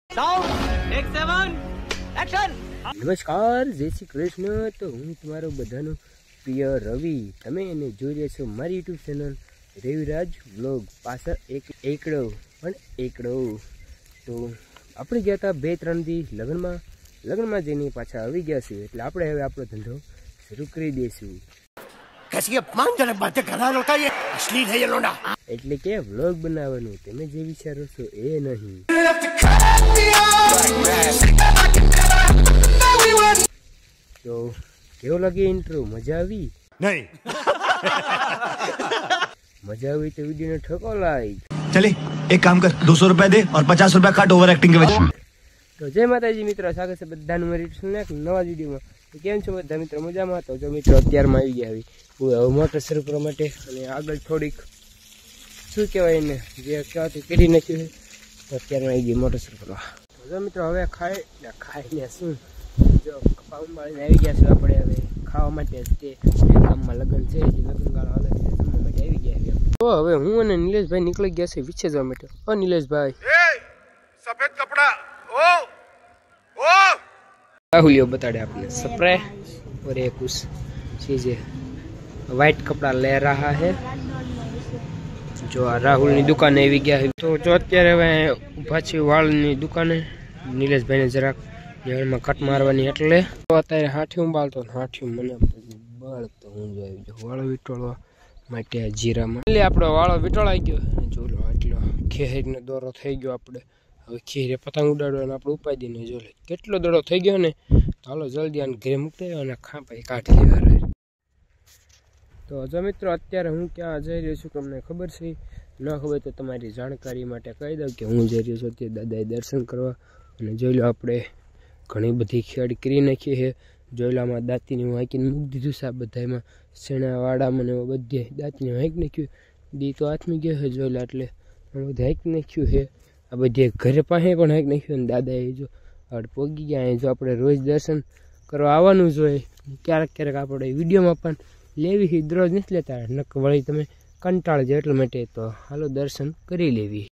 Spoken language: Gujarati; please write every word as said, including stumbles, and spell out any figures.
નમસ્કાર, જય શ્રી કૃષ્ણ। તો હું તમારો બધાનો પ્રિય રવિ, તમે એને જોઈ રહ્યા છો મારી યુટ્યુબ ચેનલ રવિરાજ વ્લોગ। પાછળ એક એકડો પણ એકડો। તો આપણે ગયા હતા બે ત્રણ દી લગ્નમાં લગ્નમાં જઈને પાછા આવી ગયા છીએ, એટલે આપણે હવે આપણો ધંધો શરૂ કરી દઈશું। એટલે કે વ્લોગ બનાવવાનું તમે જે વિચારો છો એ નહીં। તો કેવો લાગે ઇન્ટ્રો? મજા આવી? नहीं मजा हुई तो वीडियो ने ठोको लाइक। चले एक काम कर, दो सौ रुपया दे और पचास रुपया काट ओवर एक्टिंग के वजह। तो जय माताजी मित्रों, स्वागत है बधाનું મારી ચેનલના એક નવા વિડીયોમાં। તો કેમ છો બધા મિત્રો? મજામાં? તો જો મિત્રો અત્યારમાં આવી ગયા હવે મોટર શરૂ કરવા માટે, અને આગળ થોડીક શું કહેવાય એને જે કહેવાથી કાઢી નાખ્યું છે, તો અત્યારમાં આવી ગઈ મોટર શરૂ કરવા। તો જો મિત્રો હવે ખાઈ ખાઈને શું જો કપા ઉંબાળીને આવી ગયા છે આપણે હવે ખાવા માટે। તે ગામમાં લગ્ન છે, જે લગ્ન ગાળો હાલે છે, જમવા માટે આવી ગયા છે। તો હવે હું અને નિલેશભાઈ નીકળી ગયા છે વિશે જવા માટે। ઓ નિલેશભાઈ, सफेद कपड़ा ओ ओ राहुलियो बता दे आपने स्प्रे और ये कुछ चीजें व्हाइट कपड़ा ले रहा है। जो राहुल ની દુકાને આવી ગયા છે। તો જો અત્યારે હવે ઊભા છે વાળની દુકાને, નિલેશભાઈને જરાક જેલમાં કટ મારવાની, એટલે તો અત્યારે હાઠિયું બાળતો હાઠિયું મને બાળતો હું જો આવી જો વાળો વિટોળવા માટે જીરામાં, એટલે આપણો વાળો વિટોળાઈ ગયો અને જો લો આટલો ખેરનો દોરો થઈ ગયો। આપણે હવે ખેરે પતંગ ઉડાડવાનો આપણે ઉપાડી દઈને જો લે કેટલો દડો થઈ ગયો ને, ચાલો જલ્દી આને ઘરે મૂકી અને ખા ભાઈ કાઢી લેવા। તો જો મિત્રો અત્યારે હું ક્યાં જઈ રહ્યો છું તમને ખબર છે? ન ખબર તો તમારી જાણકારી માટે કહી દઉં કે હું જઈ રહ્યો છું અત્યારે દાદાએ દર્શન કરવા। અને જોઈ લો આપણે ઘણી બધી ખેડ કરી નાખી છે। જોઈ લો આમાં દાંતીને વાંકીને મૂકી દીધું છે, આ બધામાં શેણાવાડામાં ને બધે દાંતીને વાંકી નાખ્યું। દી તો હાથમાં ગયો છે જોઈ લો, એટલે બધું હાંકી નાખ્યું છે। આ બધે ઘરે પાસે પણ હાંકી નાખ્યું, અને દાદાએ જો આપણે પોગી ગયા। જો આપણે રોજ દર્શન કરવા આવવાનું જોઈએ, ક્યારેક ક્યારેક આપણે વિડીયોમાં પણ લેવી દરરોજ નથી લેતા, નક વળી તમે કંટાળ જાય એટલા માટે। તો હાલો દર્શન કરી લેવી।